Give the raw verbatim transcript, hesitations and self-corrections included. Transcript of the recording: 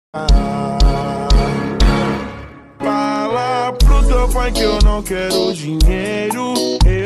Fala pro teu pai que eu não quero dinheiro.